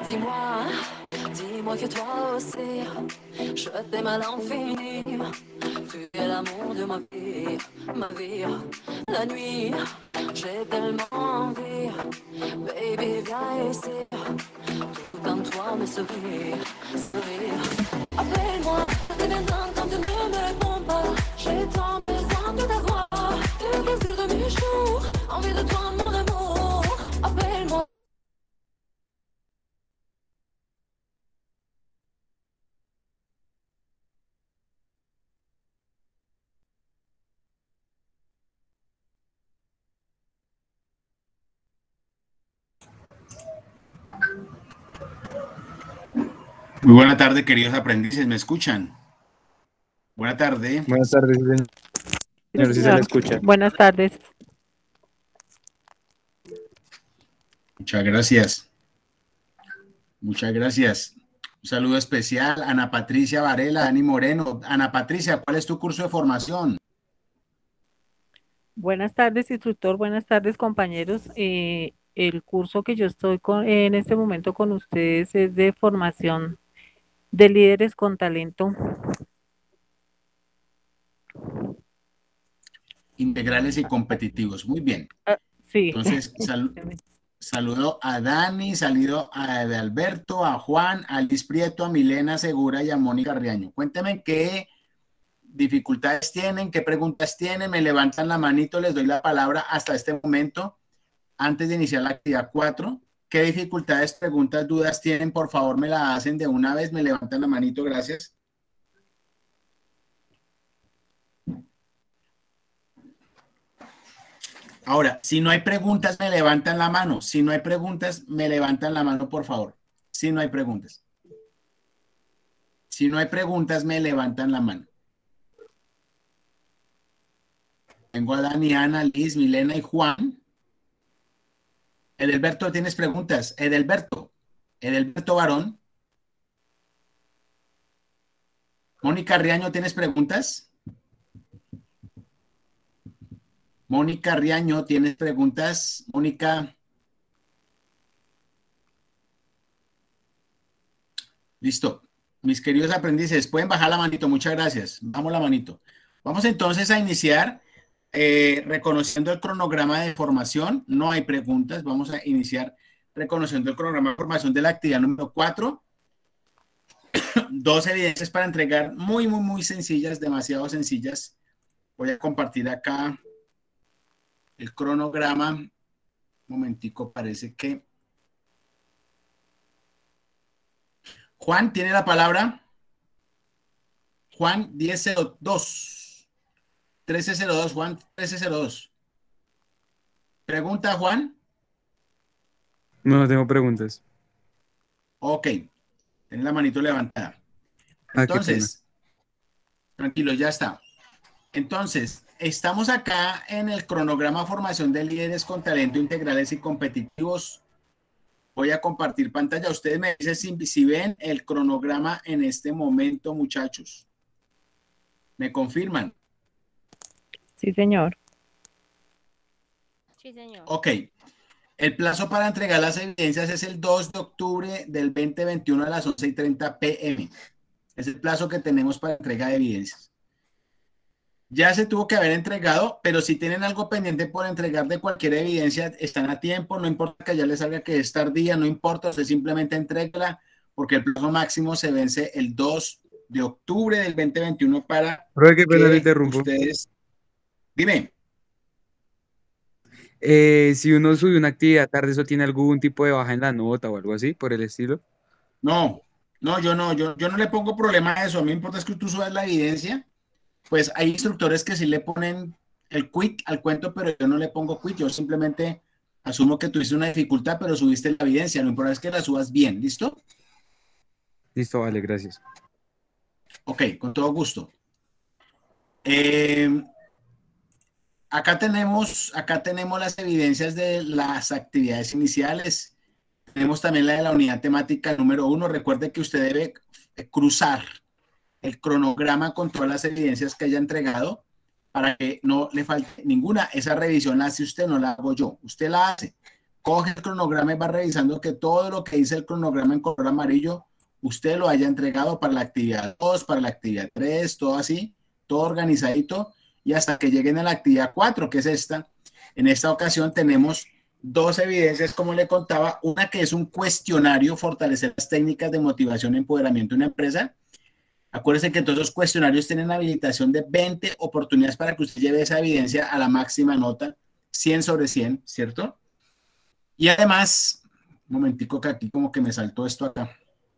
Dis-moi, dis-moi que toi aussi, je t'aime à l'infini. Tu es l'amour de ma vie, ma vie. La nuit, j'ai tellement envie. Baby, viens ici, tout en toi me sourire, sourire. Appelle-moi, c'est maintenant quand tu ne me réponds pas. J'ai tant besoin de t'avoir, le plaisir de mes jours, envie de toi mon amour. Appelle-moi. Muy buena tarde, queridos aprendices, ¿me escuchan? Buena tarde. Buenas tardes, señor, si se le escucha. Buenas tardes. Muchas gracias. Muchas gracias. Un saludo especial a Ana Patricia Varela, Dani Moreno. Ana Patricia, ¿cuál es tu curso de formación? Buenas tardes, instructor. Buenas tardes, compañeros. El curso que yo estoy en este momento con ustedes es de formación de líderes con talento. Integrales y competitivos. Muy bien. Sí. Entonces, saludo a Dani, saludo a Alberto, a Juan, a Liz Prieto, a Milena Segura y a Mónica Riaño. Cuéntenme qué dificultades tienen, qué preguntas tienen. Me levantan la manito, les doy la palabra hasta este momento, antes de iniciar la actividad 4. ¿Qué dificultades, preguntas, dudas tienen? Por favor, me la hacen de una vez. Me levantan la manito, gracias. Ahora, si no hay preguntas, me levantan la mano. Si no hay preguntas, me levantan la mano, por favor. Si no hay preguntas. Si no hay preguntas, me levantan la mano. Tengo a Dani, Ana, Liz, Milena y Juan. Edelberto, ¿tienes preguntas? Edelberto Varón. Mónica Riaño, ¿tienes preguntas? Mónica Riaño, ¿tienes preguntas? Mónica. Listo. Mis queridos aprendices, pueden bajar la manito. Muchas gracias. Vamos la manito. Vamos entonces a iniciar reconociendo el cronograma de formación. No hay preguntas. Vamos a iniciar reconociendo el cronograma de formación de la actividad número 4. 2 evidencias para entregar muy sencillas, demasiado sencillas. Voy a compartir acá el cronograma. Un momentico, parece que Juan tiene la palabra. Juan 1002. 1302, Juan 1302. ¿Pregunta, Juan? No tengo preguntas. Ok. Tiene la manito levantada. Entonces, tranquilo, ya está. Entonces, estamos acá en el cronograma formación de líderes con talento integrales y competitivos. Voy a compartir pantalla. Ustedes me dicen si ven el cronograma en este momento, muchachos. ¿Me confirman? Sí, señor. Sí, señor. Ok. El plazo para entregar las evidencias es el 2 de octubre del 2021 a las 11:30 p.m. Es el plazo que tenemos para entrega de evidencias. Ya se tuvo que haber entregado, pero si tienen algo pendiente por entregar de cualquier evidencia, están a tiempo, no importa que ya les salga que es tardía, no importa, usted simplemente entrégala, porque el plazo máximo se vence el 2 de octubre del 2021 para que interrumpo. Ustedes... Dime. Si uno sube una actividad tarde, ¿eso tiene algún tipo de baja en la nota o algo así, por el estilo? No, yo no le pongo problema a eso. A mí me importa es que tú subas la evidencia. Pues hay instructores que sí le ponen el quit al cuento, pero yo no le pongo quit. Yo simplemente asumo que tuviste una dificultad, pero subiste la evidencia. Lo importante es que la subas bien. ¿Listo? Listo, vale, gracias. Ok, con todo gusto. Acá tenemos las evidencias de las actividades iniciales. Tenemos también la de la unidad temática número 1. Recuerde que usted debe cruzar el cronograma con todas las evidencias que haya entregado para que no le falte ninguna. Esa revisión la hace usted, no la hago yo. Usted la hace coge el cronograma y va revisando que todo lo que dice el cronograma en color amarillo, usted lo haya entregado para la actividad 2, para la actividad 3, todo así, todo organizadito, y hasta que lleguen a la actividad 4, que es esta. En esta ocasión tenemos dos evidencias, como le contaba, una que es un cuestionario, fortalecer las técnicas de motivación y empoderamiento de una empresa. Acuérdense que todos los cuestionarios tienen habilitación de 20 oportunidades para que usted lleve esa evidencia a la máxima nota, 100 sobre 100, ¿cierto? Y además, un momentico que aquí como que me saltó esto acá.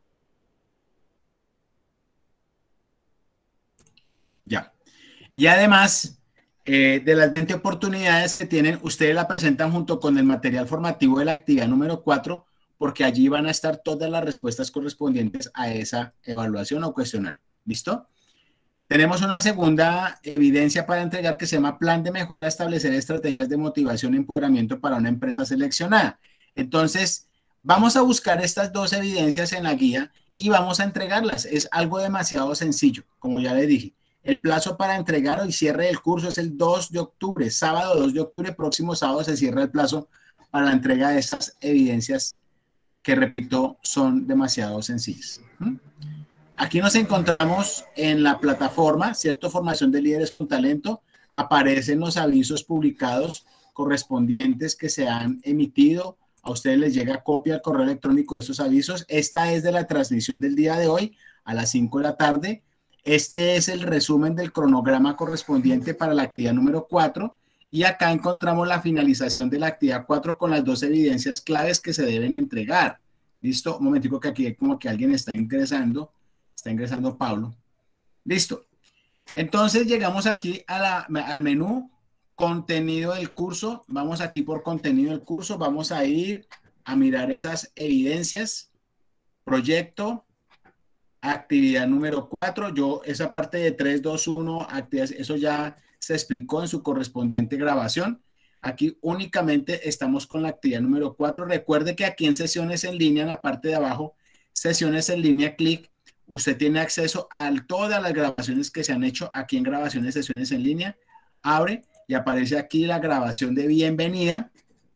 Ya. Y además, de las 20 oportunidades que tienen, ustedes la presentan junto con el material formativo de la actividad número 4, porque allí van a estar todas las respuestas correspondientes a esa evaluación o cuestionario. ¿Listo? Tenemos una segunda evidencia para entregar que se llama Plan de Mejora, establecer estrategias de motivación y empoderamiento para una empresa seleccionada. Entonces, vamos a buscar estas dos evidencias en la guía y vamos a entregarlas. Es algo demasiado sencillo, como ya le dije. El plazo para entregar y cierre del curso es el 2 de octubre, sábado 2 de octubre, próximo sábado se cierra el plazo para la entrega de estas evidencias que, repito, son demasiado sencillas. Aquí nos encontramos en la plataforma, ¿cierto? Formación de líderes con talento. Aparecen los avisos publicados correspondientes que se han emitido. A ustedes les llega copia al correo electrónico de estos avisos. Esta es de la transmisión del día de hoy a las 5 de la tarde. Este es el resumen del cronograma correspondiente para la actividad número 4. Y acá encontramos la finalización de la actividad 4 con las dos evidencias claves que se deben entregar. ¿Listo? Un momentico que aquí como que alguien está ingresando. Está ingresando Pablo. Listo. Entonces llegamos aquí al menú contenido del curso. Vamos aquí por contenido del curso. Vamos a ir a mirar esas evidencias. Proyecto. Actividad número 4. Yo esa parte de 3, 2, 1, actividades, eso ya se explicó en su correspondiente grabación. Aquí únicamente estamos con la actividad número 4. Recuerde que aquí en sesiones en línea, en la parte de abajo, sesiones en línea, clic. Usted tiene acceso a todas las grabaciones que se han hecho aquí en grabaciones, sesiones en línea. Abre y aparece aquí la grabación de bienvenida.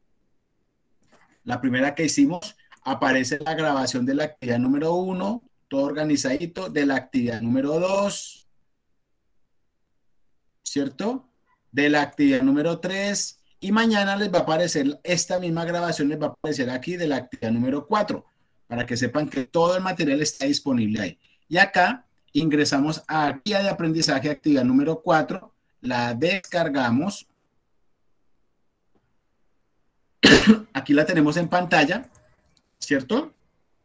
La primera que hicimos, aparece la grabación de la actividad número 1, todo organizadito, de la actividad número 2, ¿cierto? De la actividad número 3, y mañana les va a aparecer, esta misma grabación les va a aparecer aquí de la actividad número 4. Para que sepan que todo el material está disponible ahí. Y acá ingresamos a guía de aprendizaje, actividad número 4, la descargamos. Aquí la tenemos en pantalla, ¿cierto?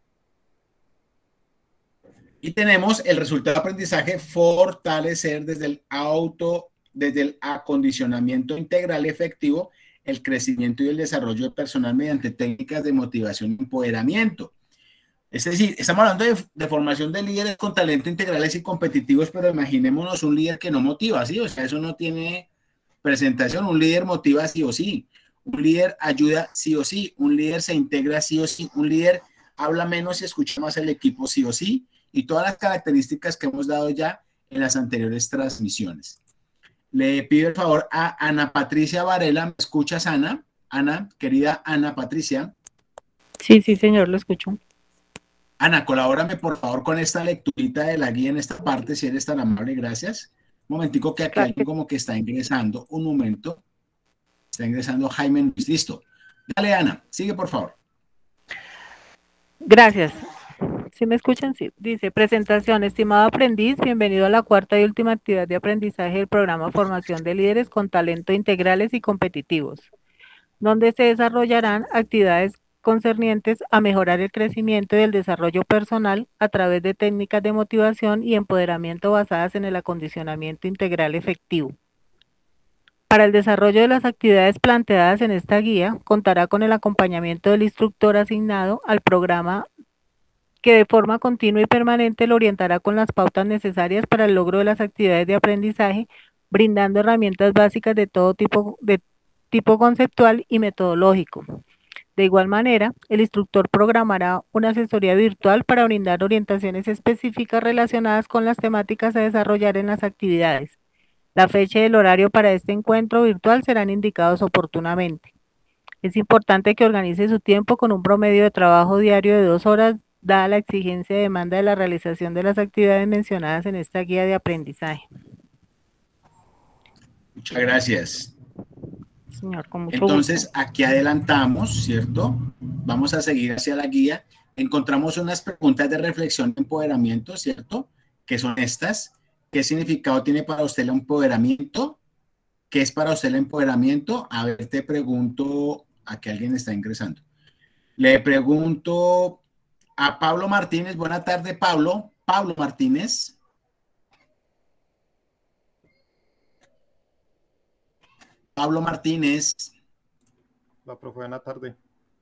Y tenemos el resultado de aprendizaje, fortalecer desde el acondicionamiento integral efectivo, el crecimiento y el desarrollo de personal mediante técnicas de motivación y empoderamiento. Es decir, estamos hablando de formación de líderes con talento integrales y competitivos, pero imaginémonos un líder que no motiva, ¿sí? O sea, eso no tiene presentación. Un líder motiva sí o sí. Un líder ayuda sí o sí. Un líder se integra sí o sí. Un líder habla menos y escucha más al equipo sí o sí. Y todas las características que hemos dado ya en las anteriores transmisiones. Le pido el favor a Ana Patricia Varela. ¿Me escuchas, Ana? Ana, querida Ana Patricia. Sí, sí, señor, lo escucho. Ana, colabórame por favor con esta lecturita de la guía en esta parte, si eres tan amable, gracias. Un momentico que acá alguien como que está ingresando, un momento. Está ingresando Jaime Luis, listo. Dale, Ana, sigue por favor. Gracias. ¿Sí me escuchan? Sí. Dice, presentación, estimado aprendiz, bienvenido a la cuarta y última actividad de aprendizaje del programa Formación de Líderes con Talento Integrales y Competitivos, donde se desarrollarán actividades concernientes a mejorar el crecimiento y el desarrollo personal a través de técnicas de motivación y empoderamiento basadas en el acondicionamiento integral efectivo. Para el desarrollo de las actividades planteadas en esta guía, contará con el acompañamiento del instructor asignado al programa que de forma continua y permanente lo orientará con las pautas necesarias para el logro de las actividades de aprendizaje, brindando herramientas básicas de todo tipo conceptual y metodológico. De igual manera, el instructor programará una asesoría virtual para brindar orientaciones específicas relacionadas con las temáticas a desarrollar en las actividades. La fecha y el horario para este encuentro virtual serán indicados oportunamente. Es importante que organice su tiempo con un promedio de trabajo diario de 2 horas, dada la exigencia y demanda de la realización de las actividades mencionadas en esta guía de aprendizaje. Muchas gracias. Señor, con mucho Entonces, gusto. aquí adelantamos, ¿cierto? Vamos a seguir hacia la guía. Encontramos unas preguntas de reflexión de empoderamiento, ¿cierto? Que son estas. ¿Qué significado tiene para usted el empoderamiento? ¿Qué es para usted el empoderamiento? A ver, te pregunto, aquí alguien está ingresando. Le pregunto a Pablo Martínez. Buena tarde, Pablo. Pablo Martínez. Pablo Martínez. La profe, buena tarde.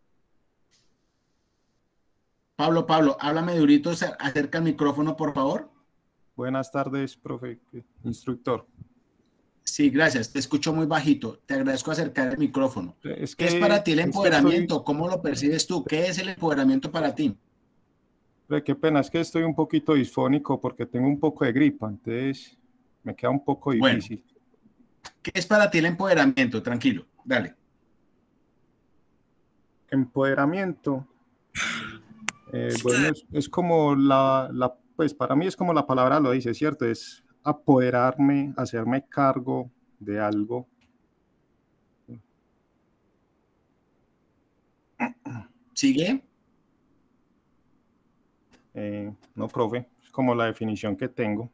Pablo, háblame durito, acerca el micrófono, por favor. Buenas tardes, profe, instructor. Sí, gracias. Te escucho muy bajito. Te agradezco acercar el micrófono. ¿Qué es para ti el es que empoderamiento? ¿Cómo lo percibes tú? ¿Qué es el empoderamiento para ti? Qué pena, es que estoy un poquito disfónico porque tengo un poco de gripa, entonces me queda un poco difícil. Bueno, ¿qué es para ti el empoderamiento? Tranquilo, dale. Empoderamiento. Bueno, es como pues para mí es como la palabra lo dice, ¿cierto? Es apoderarme, hacerme cargo de algo. ¿Sigue? No, profe, es como la definición que tengo.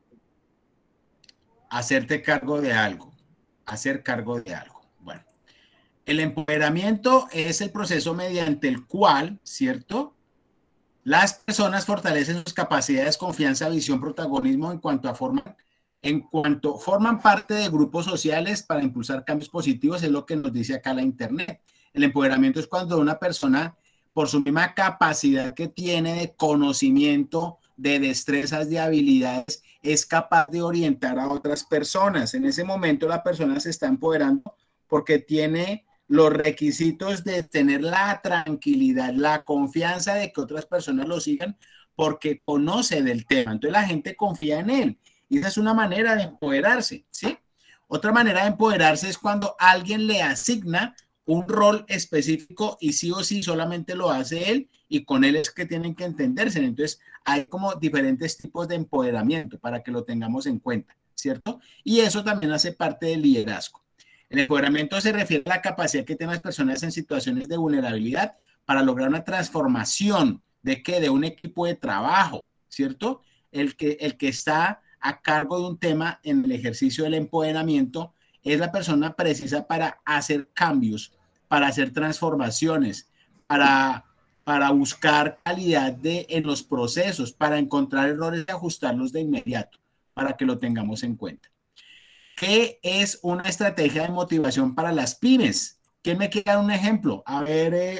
Hacerte cargo de algo. Hacer cargo de algo. Bueno, el empoderamiento es el proceso mediante el cual, ¿cierto?, las personas fortalecen sus capacidades, confianza, visión, protagonismo en cuanto forman parte de grupos sociales para impulsar cambios positivos, es lo que nos dice acá la Internet. El empoderamiento es cuando una persona, por su misma capacidad que tiene de conocimiento, de destrezas, de habilidades, es capaz de orientar a otras personas. En ese momento la persona se está empoderando porque tiene los requisitos de tener la tranquilidad, la confianza de que otras personas lo sigan porque conoce del tema. Entonces la gente confía en él. Y esa es una manera de empoderarse, ¿sí? Otra manera de empoderarse es cuando alguien le asigna un rol específico y sí o sí solamente lo hace él y con él es que tienen que entenderse. Entonces hay como diferentes tipos de empoderamiento para que lo tengamos en cuenta, ¿cierto? Y eso también hace parte del liderazgo. El empoderamiento se refiere a la capacidad que tienen las personas en situaciones de vulnerabilidad para lograr una transformación de ¿qué? De un equipo de trabajo, ¿cierto? El que está a cargo de un tema en el ejercicio del empoderamiento es la persona precisa para hacer cambios, para hacer transformaciones, para buscar calidad en los procesos, para encontrar errores y ajustarlos de inmediato, para que lo tengamos en cuenta. ¿Qué es una estrategia de motivación para las pymes? ¿Quién me quiere dar un ejemplo? A ver,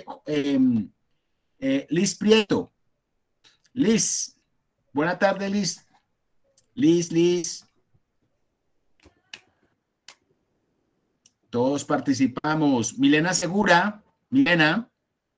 Liz Prieto. Liz. Buenas tardes, Liz. Liz. Todos participamos. Milena Segura. Milena.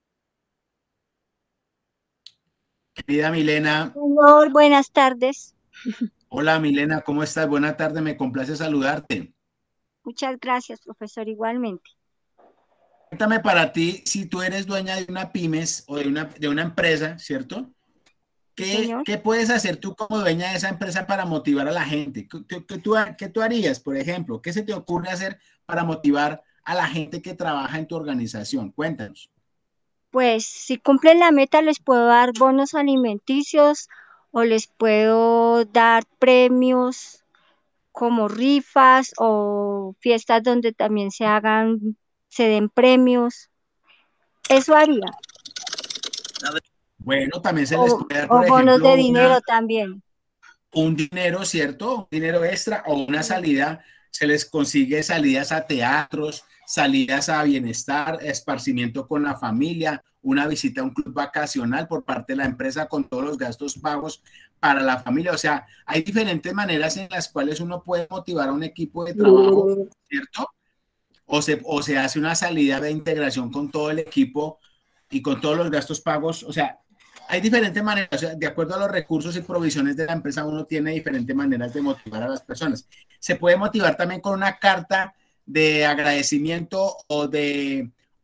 Querida Milena. Señor, buenas tardes. Hola Milena, ¿cómo estás? Buenas tardes, me complace saludarte. Muchas gracias, profesor, igualmente. Cuéntame para ti, si tú eres dueña de una pymes o de una empresa, ¿cierto? ¿Qué puedes hacer tú como dueña de esa empresa para motivar a la gente? ¿Qué tú harías, por ejemplo? ¿Qué se te ocurre hacer para motivar a la gente que trabaja en tu organización? Cuéntanos. Pues si cumplen la meta les puedo dar bonos alimenticios o les puedo dar premios como rifas o fiestas donde también se den premios. Eso haría. Bueno, también se les puede dar, por ejemplo, bonos de dinero también. Un dinero, ¿cierto? Un dinero extra o una salida, se les consigue salidas a teatros, salidas a bienestar, esparcimiento con la familia, una visita a un club vacacional por parte de la empresa con todos los gastos pagos para la familia. O sea, hay diferentes maneras en las cuales uno puede motivar a un equipo de trabajo, ¿cierto? O se hace una salida de integración con todo el equipo y con todos los gastos pagos. O sea, hay diferentes maneras, o sea, de acuerdo a los recursos y provisiones de la empresa, uno tiene diferentes maneras de motivar a las personas. Se puede motivar también con una carta de agradecimiento o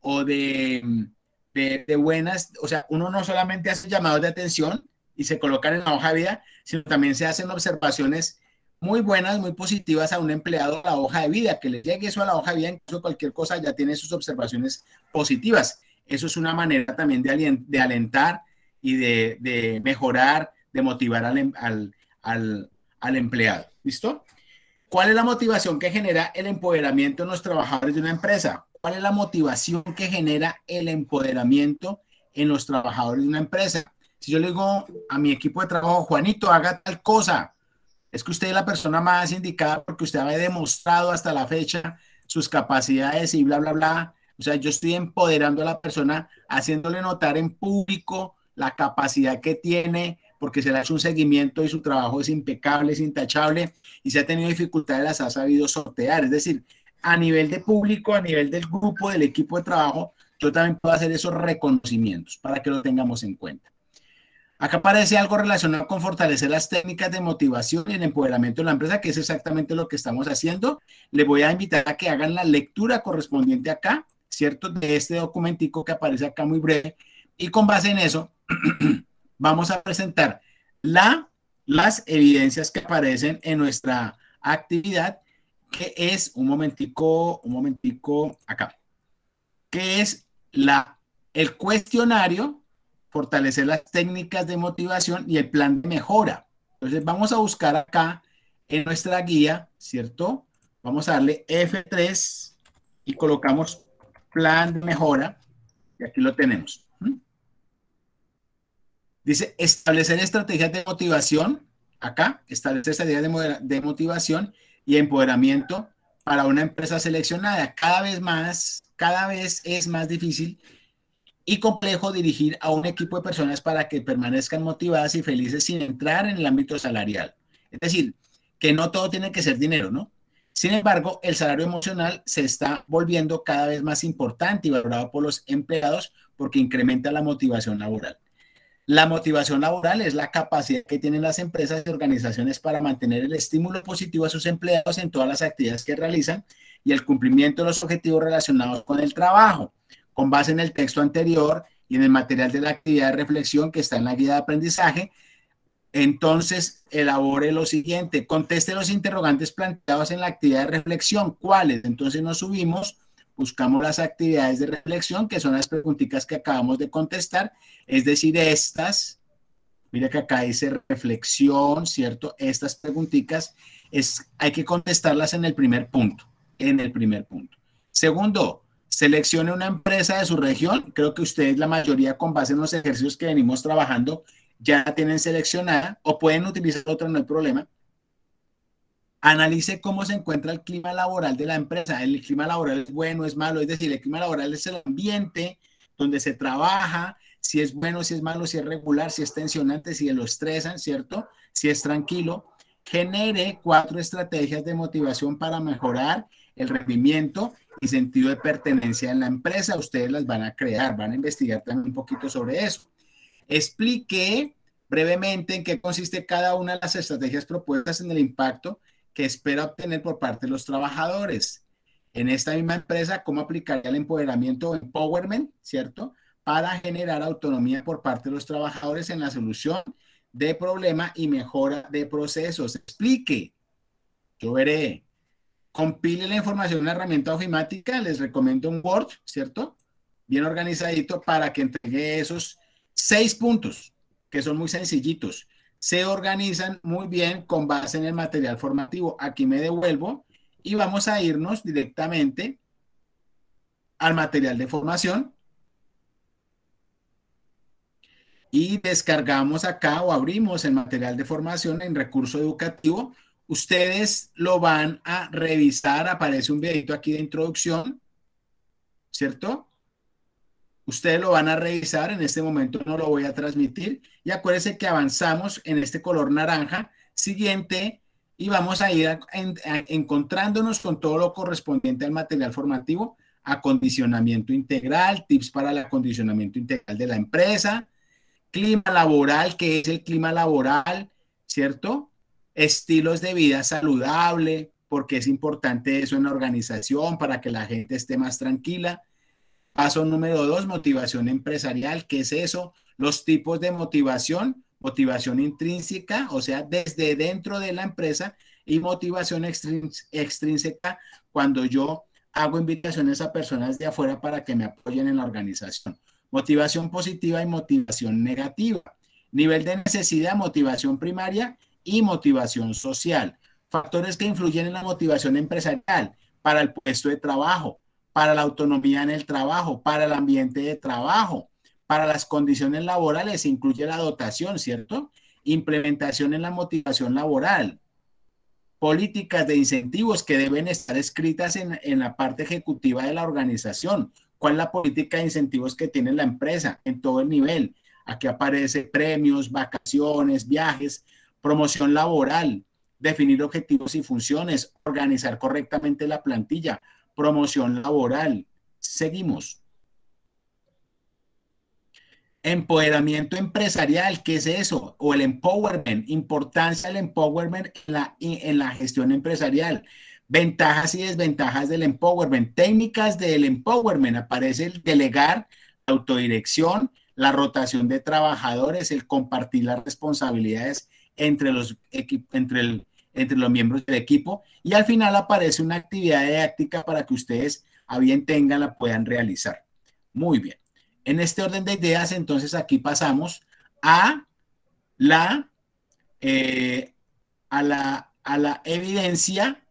o de buenas, o sea, uno no solamente hace llamados de atención y se colocan en la hoja de vida, sino también se hacen observaciones muy buenas, muy positivas a un empleado a la hoja de vida, que le llegue eso a la hoja de vida, incluso cualquier cosa ya tiene sus observaciones positivas. Eso es una manera también de alentar y de mejorar, de motivar al empleado. ¿Listo? ¿Cuál es la motivación que genera el empoderamiento en los trabajadores de una empresa? ¿Cuál es la motivación que genera el empoderamiento en los trabajadores de una empresa? Si yo le digo a mi equipo de trabajo, Juanito, haga tal cosa, es que usted es la persona más indicada porque usted ha demostrado hasta la fecha sus capacidades y bla, bla, bla. O sea, yo estoy empoderando a la persona, haciéndole notar en público la capacidad que tiene, porque se le ha hecho un seguimiento y su trabajo es impecable, es intachable, y si ha tenido dificultades las ha sabido sortear. Es decir, a nivel de público, a nivel del grupo, del equipo de trabajo, yo también puedo hacer esos reconocimientos para que lo tengamos en cuenta. Acá aparece algo relacionado con fortalecer las técnicas de motivación y el empoderamiento de la empresa, que es exactamente lo que estamos haciendo. Les voy a invitar a que hagan la lectura correspondiente acá, ¿cierto? De este documentico que aparece acá muy breve. Y con base en eso, vamos a presentar las evidencias que aparecen en nuestra actividad, que es, un momentico acá, que es el cuestionario, fortalecer las técnicas de motivación y el plan de mejora. Entonces vamos a buscar acá en nuestra guía, ¿cierto? Vamos a darle F3 y colocamos plan de mejora y aquí lo tenemos. Dice establecer estrategias de motivación, acá, establecer estrategias de motivación y empoderamiento para una empresa seleccionada. Cada vez es más difícil y complejo dirigir a un equipo de personas para que permanezcan motivadas y felices sin entrar en el ámbito salarial. Es decir, que no todo tiene que ser dinero, ¿no? Sin embargo, el salario emocional se está volviendo cada vez más importante y valorado por los empleados porque incrementa la motivación laboral. La motivación laboral es la capacidad que tienen las empresas y organizaciones para mantener el estímulo positivo a sus empleados en todas las actividades que realizan y el cumplimiento de los objetivos relacionados con el trabajo. Con base en el texto anterior y en el material de la actividad de reflexión que está en la guía de aprendizaje, entonces elabore lo siguiente, conteste los interrogantes planteados en la actividad de reflexión. ¿Cuáles? Entonces nos subimos, buscamos las actividades de reflexión, que son las preguntitas que acabamos de contestar, es decir, estas, mira que acá dice reflexión, ¿cierto? Estas preguntitas hay que contestarlas en el primer punto, Segundo, seleccione una empresa de su región. Creo que ustedes, la mayoría, con base en los ejercicios que venimos trabajando, ya la tienen seleccionada o pueden utilizar otra, no hay problema. Analice cómo se encuentra el clima laboral de la empresa. El clima laboral es bueno, es malo, es decir, el clima laboral es el ambiente donde se trabaja, si es bueno, si es malo, si es regular, si es tensionante, si lo estresan, ¿cierto? Si es tranquilo. Genere 4 estrategias de motivación para mejorar el rendimiento y sentido de pertenencia en la empresa. Ustedes las van a crear, van a investigar también un poquito sobre eso. Explique brevemente en qué consiste cada una de las estrategias propuestas en el impacto que espera obtener por parte de los trabajadores. En esta misma empresa, cómo aplicaría el empoderamiento o empowerment, ¿cierto? Para generar autonomía por parte de los trabajadores en la solución de problemas y mejora de procesos. Explique. Yo veré. Compile la información en una herramienta ofimática. Les recomiendo un Word, ¿cierto? Bien organizadito para que entregue esos 6 puntos, que son muy sencillitos. Se organizan muy bien con base en el material formativo. Aquí me devuelvo y vamos a irnos directamente al material de formación. Y descargamos acá o abrimos el material de formación en recurso educativo. Ustedes lo van a revisar. Aparece un videito aquí de introducción, ¿cierto? Ustedes lo van a revisar, en este momento no lo voy a transmitir y acuérdense que avanzamos en este color naranja siguiente y vamos a ir encontrándonos con todo lo correspondiente al material formativo, acondicionamiento integral, tips para el acondicionamiento integral de la empresa, clima laboral, ¿qué es el clima laboral? ¿Cierto? Estilos de vida saludable, porque es importante eso en la organización para que la gente esté más tranquila. Paso número 2, motivación empresarial. ¿Qué es eso? Los tipos de motivación: motivación intrínseca, o sea, desde dentro de la empresa, y motivación extrínseca, cuando yo hago invitaciones a personas de afuera para que me apoyen en la organización. Motivación positiva y motivación negativa. Nivel de necesidad, motivación primaria y motivación social. Factores que influyen en la motivación empresarial: para el puesto de trabajo, para la autonomía en el trabajo, para el ambiente de trabajo, para las condiciones laborales, incluye la dotación, ¿cierto? Implementación en la motivación laboral. Políticas de incentivos que deben estar escritas en la parte ejecutiva de la organización. ¿Cuál es la política de incentivos que tiene la empresa en todo el nivel? Aquí aparece premios, vacaciones, viajes, promoción laboral, definir objetivos y funciones, organizar correctamente la plantilla, promoción laboral. Seguimos. Empoderamiento empresarial, ¿qué es eso? O el empowerment, importancia del empowerment en la gestión empresarial. Ventajas y desventajas del empowerment, técnicas del empowerment. Aparece el delegar, la autodirección, la rotación de trabajadores, el compartir las responsabilidades entre los miembros del equipo, y al final aparece una actividad didáctica para que ustedes a bien tengan, la puedan realizar. Muy bien. En este orden de ideas, entonces aquí pasamos a la evidencia,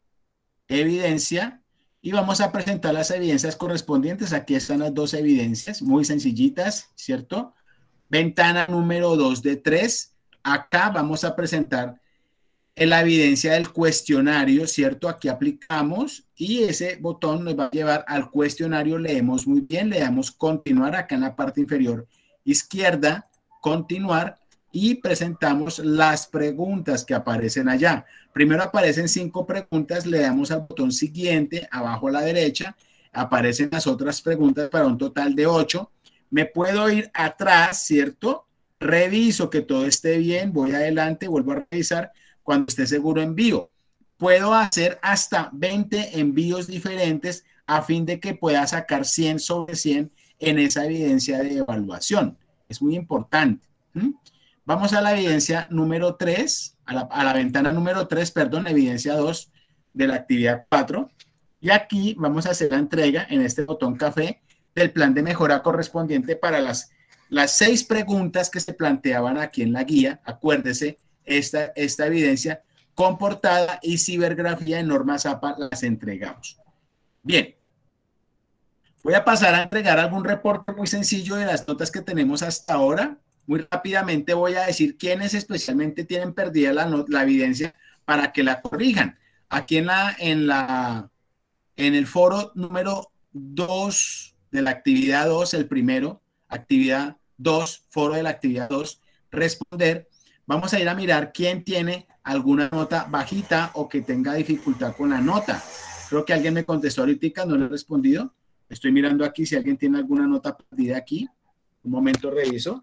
y vamos a presentar las evidencias correspondientes. Aquí están las dos evidencias, muy sencillitas, ¿cierto? Ventana número 2 de 3. Acá vamos a presentar la evidencia del cuestionario, ¿cierto? Aquí aplicamos y ese botón nos va a llevar al cuestionario. Leemos muy bien, le damos continuar acá en la parte inferior izquierda, continuar, y presentamos las preguntas que aparecen allá. Primero aparecen 5 preguntas, le damos al botón siguiente, abajo a la derecha, aparecen las otras preguntas para un total de 8. Me puedo ir atrás, ¿cierto? Reviso que todo esté bien, voy adelante, vuelvo a revisar. Cuando esté seguro, envío. Puedo hacer hasta 20 envíos diferentes a fin de que pueda sacar 100 sobre 100 en esa evidencia de evaluación. Es muy importante. Vamos a la evidencia número 3, a la ventana número 3, perdón, evidencia 2 de la actividad 4. Y aquí vamos a hacer la entrega en este botón café del plan de mejora correspondiente para las 6 preguntas que se planteaban aquí en la guía. Acuérdese, esta evidencia con portada y cibergrafía en normas APA las entregamos. Bien, voy a pasar a entregar algún reporte muy sencillo de las notas que tenemos hasta ahora. Muy rápidamente voy a decir quiénes especialmente tienen perdida la evidencia para que la corrijan. Aquí en el foro número 2 de la actividad 2, el primero, actividad 2, foro de la actividad 2, responder. Vamos a ir a mirar quién tiene alguna nota bajita o que tenga dificultad con la nota. Creo que alguien me contestó ahorita, no le he respondido. Estoy mirando aquí si alguien tiene alguna nota perdida aquí. Un momento, reviso.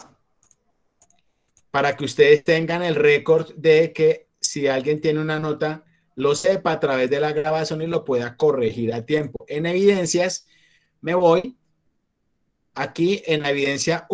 Para que ustedes tengan el récord de que si alguien tiene una nota, lo sepa a través de la grabación y lo pueda corregir a tiempo. En evidencias, me voy aquí en la evidencia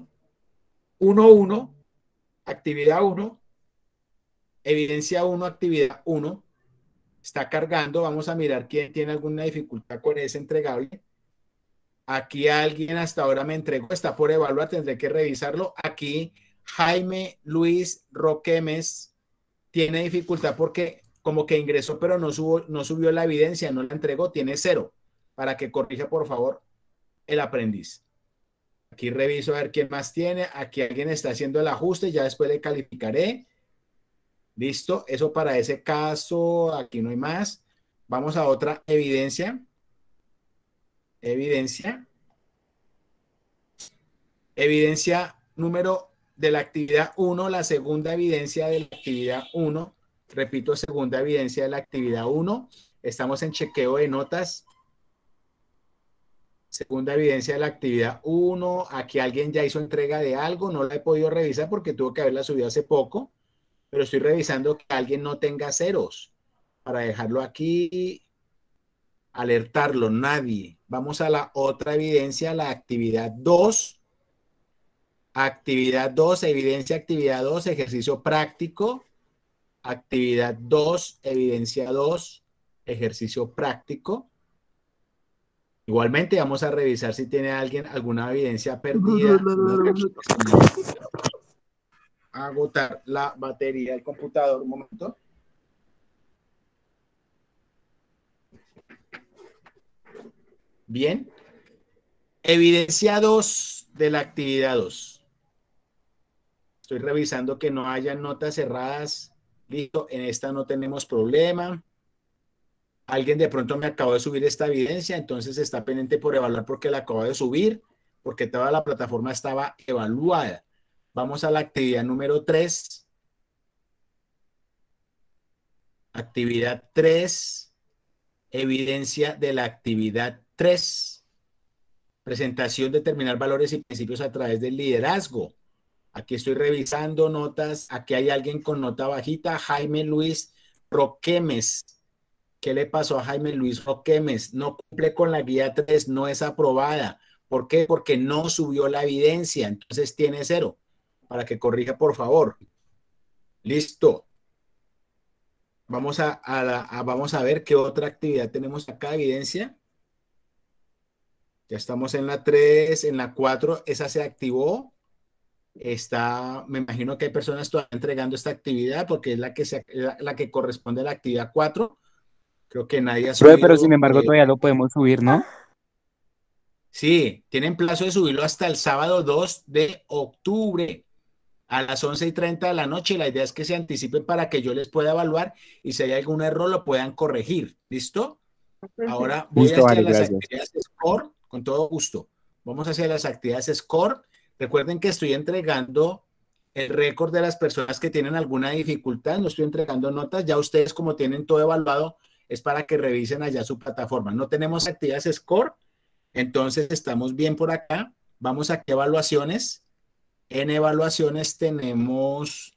1.1. Actividad 1, evidencia 1, actividad 1, está cargando. Vamos a mirar quién tiene alguna dificultad con ese entregable. Aquí alguien hasta ahora me entregó, está por evaluar, tendré que revisarlo. Aquí Jaime Luis Roquemes tiene dificultad porque como que ingresó pero no subió la evidencia, no la entregó, tiene 0. Para que corrija por favor el aprendiz. Aquí reviso a ver quién más tiene. Aquí alguien está haciendo el ajuste. Ya después le calificaré. Listo. Eso para ese caso. Aquí no hay más. Vamos a otra evidencia. Evidencia número de la actividad 1. La segunda evidencia de la actividad 1. Repito, segunda evidencia de la actividad 1. Estamos en chequeo de notas. Segunda evidencia de la actividad 1. Aquí alguien ya hizo entrega de algo. No la he podido revisar porque tuvo que haberla subido hace poco. Pero estoy revisando que alguien no tenga ceros. Para dejarlo aquí. alertarlo, nadie. Vamos a la otra evidencia, la actividad 2. Actividad 2, evidencia, actividad 2, ejercicio práctico. Actividad 2, evidencia 2, ejercicio práctico. Igualmente vamos a revisar si tiene alguien alguna evidencia perdida. Agotar la batería del computador un momento. Bien. Evidencia 2 de la actividad 2. Estoy revisando que no haya notas cerradas. Listo, en esta no tenemos problema. Alguien de pronto me acabó de subir esta evidencia, entonces está pendiente por evaluar porque la acabo de subir, porque toda la plataforma estaba evaluada. Vamos a la actividad número 3. Actividad 3. Evidencia de la actividad 3. Presentación, determinar valores y principios a través del liderazgo. Aquí estoy revisando notas. Aquí hay alguien con nota bajita. Jaime Luis Roquemes. ¿Qué le pasó a Jaime Luis Roquemes? No cumple con la guía 3, no es aprobada. ¿Por qué? Porque no subió la evidencia. Entonces tiene 0. Para que corrija, por favor. Listo. Vamos vamos a ver qué otra actividad tenemos acá, evidencia. Ya estamos en la 3, en la 4. Esa se activó. Me imagino que hay personas todavía entregando esta actividad porque es la que corresponde a la actividad 4. Creo que nadie ha subido. Pero sin embargo todavía lo podemos subir, ¿no? Sí, tienen plazo de subirlo hasta el sábado 2 de octubre a las 11:30 de la noche. La idea es que se anticipen para que yo les pueda evaluar y si hay algún error lo puedan corregir. ¿Listo? Ahora voy hacia las actividades SCORE, con todo gusto. Vamos hacia las actividades SCORE. Recuerden que estoy entregando el récord de las personas que tienen alguna dificultad. No estoy entregando notas. Ya ustedes, como tienen todo evaluado, es para que revisen allá su plataforma. No tenemos actividades SCORE, entonces estamos bien por acá. Vamos a evaluaciones. En evaluaciones tenemos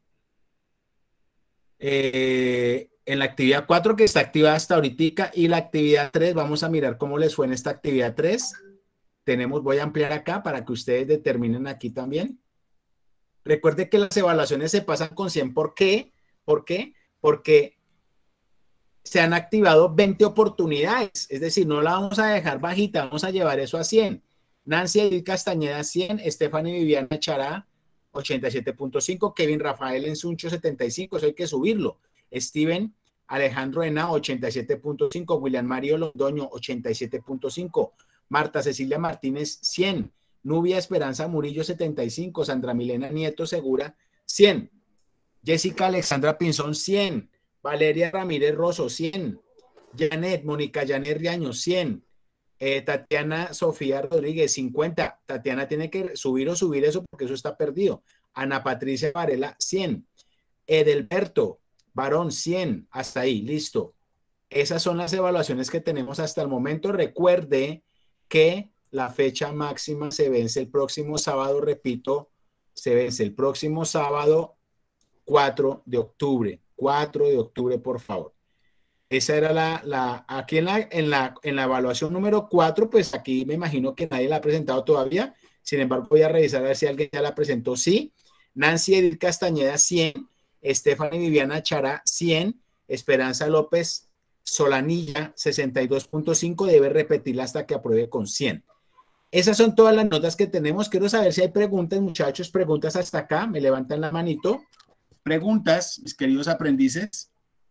en la actividad 4 que está activada hasta ahorita y la actividad 3, vamos a mirar cómo les fue en esta actividad 3. Voy a ampliar acá para que ustedes determinen aquí también. Recuerde que las evaluaciones se pasan con 100. ¿Por qué? ¿Por qué? Porque se han activado 20 oportunidades, es decir, no la vamos a dejar bajita, vamos a llevar eso a 100. Nancy Edith Castañeda, 100, Stephanie Viviana Chará, 87.5, Kevin Rafael Ensuncho, 75, eso hay que subirlo. Steven Alejandro Ena, 87.5, William Mario Londoño, 87.5, Marta Cecilia Martínez, 100, Nubia Esperanza Murillo, 75, Sandra Milena Nieto Segura, 100, Jessica Alexandra Pinzón, 100, Valeria Ramírez Rosso, 100. Janet, Mónica Janet Riaño, 100. Tatiana Sofía Rodríguez, 50. Tatiana tiene que subir eso porque eso está perdido. Ana Patricia Varela, 100. Edelberto Barón, 100. Hasta ahí, listo. Esas son las evaluaciones que tenemos hasta el momento. Recuerde que la fecha máxima se vence el próximo sábado, repito, se vence el próximo sábado 4 de octubre. 4 de octubre, por favor. Esa era aquí en la evaluación número 4, pues aquí me imagino que nadie la ha presentado todavía. Sin embargo, voy a revisar a ver si alguien ya la presentó. Sí. Nancy Edith Castañeda, 100. Stephanie Viviana Chará, 100. Esperanza López Solanilla, 62.5. Debe repetirla hasta que apruebe con 100. Esas son todas las notas que tenemos. Quiero saber si hay preguntas, muchachos. Preguntas hasta acá. Me levantan la manito. Preguntas, mis queridos aprendices.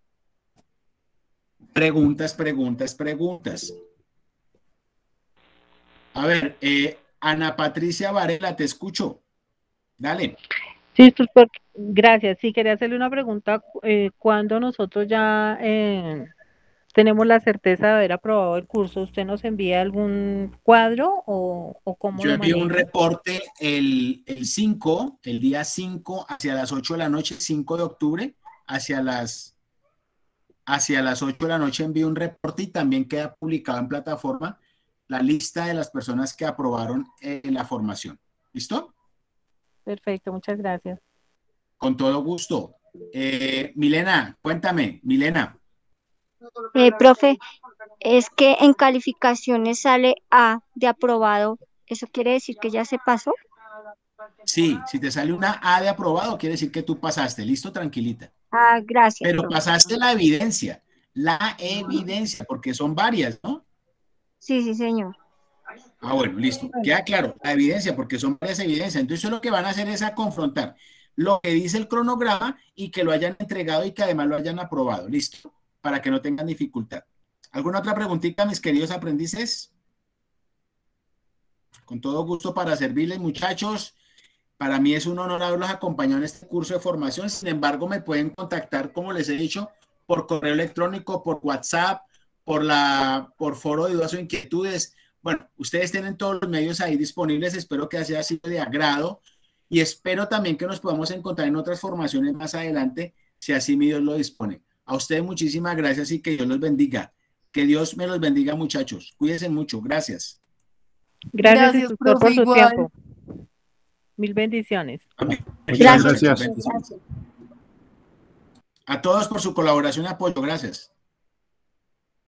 Preguntas. A ver, Ana Patricia Varela, te escucho. Dale. Sí, gracias. Sí, quería hacerle una pregunta. ¿Cuándo nosotros ya tenemos la certeza de haber aprobado el curso? ¿Usted nos envía algún cuadro o cómo Yo lo envío un maneja? reporte el día 5, hacia las 8 de la noche, 5 de octubre, hacia las 8 de la noche envío un reporte y también queda publicado en plataforma la lista de las personas que aprobaron la formación. ¿Listo? Perfecto, muchas gracias. Con todo gusto. Milena, cuéntame, Milena. Profe, Es que en calificaciones sale A de aprobado. ¿Eso quiere decir que ya se pasó? Sí, si te sale una A de aprobado, quiere decir que tú pasaste. Listo, tranquilita. Ah, gracias, Pero profe. pasaste la evidencia, porque son varias, ¿no? Sí, sí, señor. Ah, bueno, listo. Queda claro, la evidencia, porque son varias evidencias. Entonces, lo que van a hacer es a confrontar lo que dice el cronograma y que lo hayan entregado y que además lo hayan aprobado. Listo, para que no tengan dificultad. ¿Alguna otra preguntita, mis queridos aprendices? Con todo gusto para servirles, muchachos. Para mí es un honor haberlos acompañado en este curso de formación. Sin embargo, me pueden contactar, como les he dicho, por correo electrónico, por WhatsApp, por foro de dudas o inquietudes. Bueno, ustedes tienen todos los medios ahí disponibles. Espero que haya sido de agrado y espero también que nos podamos encontrar en otras formaciones más adelante, si así mi Dios lo dispone. A ustedes muchísimas gracias y que Dios los bendiga. Que Dios me los bendiga, muchachos. Cuídense mucho. Gracias. Gracias, Gracias, instructor, por profe, su igual. tiempo. Mil bendiciones. Amén. Gracias. Gracias. A todos por su colaboración y apoyo. Gracias.